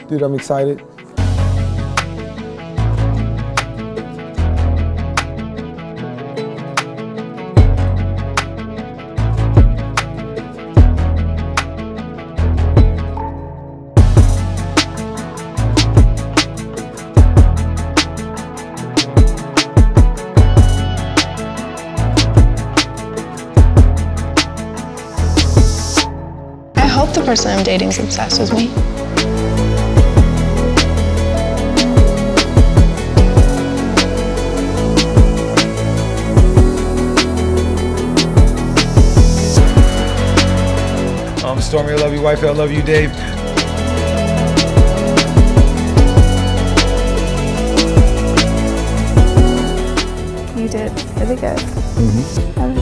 Dude, I'm excited. I hope the person I'm dating is obsessed with me. Stormy, I love you. Wifey, I love you. Dave. You did really good. Mm-hmm.